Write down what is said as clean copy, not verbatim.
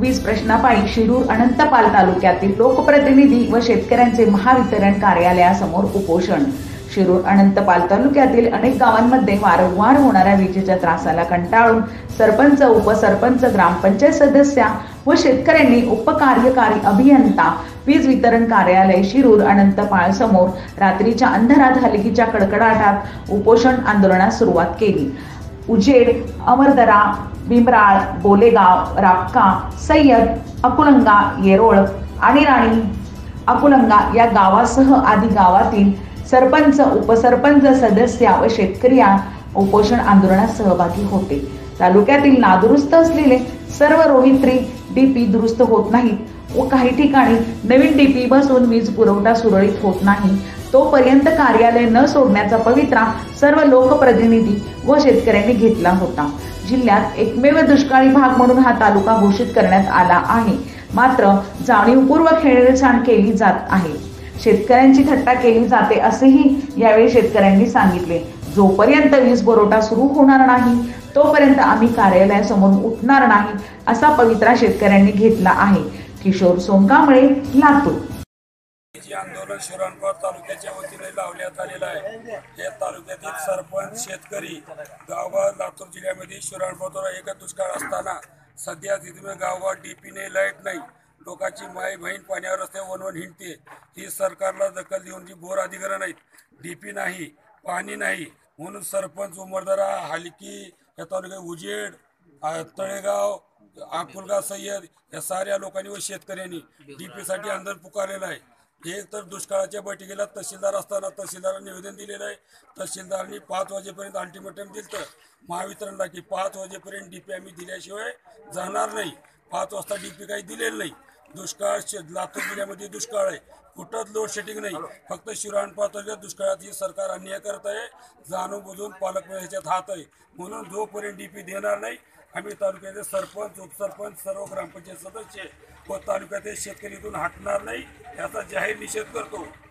वीज प्रश्नापायी शिरूर अनंतपाल तालुक्यातील लोकप्रतिनिधी व शेतकऱ्यांचे महावितरण कार्यालयासमोर उपोषण। शिरूर अनंतपाल तालुक्यातील अनेक गावांमध्ये वारंवार होणाऱ्या विजेच्या त्रासाला कंटाळून सरपंच, उपसरपंच, ग्रामपंचायत सदस्या व शेतकऱ्यांनी उपकार्यकारी अभियंता वीज वितरण कार्यालय शिरूर अनंतपाळ समोर रात्रीच्या अंधारात हलकीच्या कडकडाटात उपोषण आंदोलनास सुरुवात केली। उजेड, अमरदरा, बिंबराळ, बोलेगाव, रापका, सय्यद, अकुलंगा, येरोळ आणि राणी अकुलंगा या गावासह आदी गावातील सरपंच, उपसरपंच, सदस्य व शेतकरी या उपोषण आंदोलनात सहभागी होते। तालुक्यातील नादुरुस्त असलेले सर्व रोहित्री डीपी दुरुस्त होत नाहीत व काही ठिकाणी नवीन डीपी बसून वीज पुरवठा सुरळीत होत नाही तोपर्यंत कार्यालय न सोडण्याचा पवित्रा सर्व लोकप्रतिनिधी व शेतकऱ्यांनी घेतला होता। जिल्ह्यात एकमेव दुष्काळी भाग म्हणून हा तालुका घोषित करण्यात आला आहे, मात्र जाणीवपूर्वक हेळसांड केली जात आहे। शेतकऱ्यांची थट्टा केली जाते असेही यावेळी शेतकऱ्यांनी सांगितले। जोपर्यंत वीज पुरवठा सुरू होणार नाही तोपर्यंत आम्ही कार्यालयासमोर उठणार नाही असा पवित्रा शेतकऱ्यांनी घेतला आहे। किशोर सोनकांबळे, लातूर। आंदोलन शिरूर तालुक्याच्या वतीने लावण्यात आलेलं आहे। या तालुक्यातील सरपंच, शेतकरी गावगाव लातूर जिल्ह्यामध्ये शिरूर एक दुष्काळ असताना सध्या तिथे गावगाव डीपीने लाईट नाही, लोकांची माय बहीण पाण्यावर रस्ते वनवन हिंडते। ही सरकारला दखल देऊन जी बोर अधिग्रहण आहेत, डीपी नाही, पाणी नाही, म्हणून सरपंच, उमरदरा, हलकी या तालुक्यात उजेड, तळेगाव, अकुलगा, सय्यद या साऱ्या लोकांनी व शेतकऱ्यांनी डीपीसाठी आंदोलन पुकारलेलं आहे। एक तर दुष्काळाच्या बैठकीला तहसीलदार असताना तहसीलदारांनी निवेदन दिलेलं आहे। तहसीलदारांनी 5 वाजेपर्यंत अल्टिमेटम दिलं महावितरणला की 5 वाजेपर्यंत डीपी आम्ही दिल्याशिवाय जाणार नाही। 5 वाजता डीपी काही दिलेलं नाही। दुष्काळ लातूर जिल्ह्यामध्ये दुष्काळ आहे, कुठंच लोड शेडिंग नाही, फक्त शिरूर तालुक्यात दुष्काळात ही सरकार अन्याय करत आहे। जाणून बुजून पालकमंत्र्यांच्यात हात आहे, म्हणून जोपर्यंत डीपी देणार नाही आम्ही तालुक्याचे सरपंच, उपसरपंच, सर्व ग्रामपंचायत सदस्य व तालुक्यातील शेतकरी इथून हटणार नाही याचा जाहीर निषेध करतो।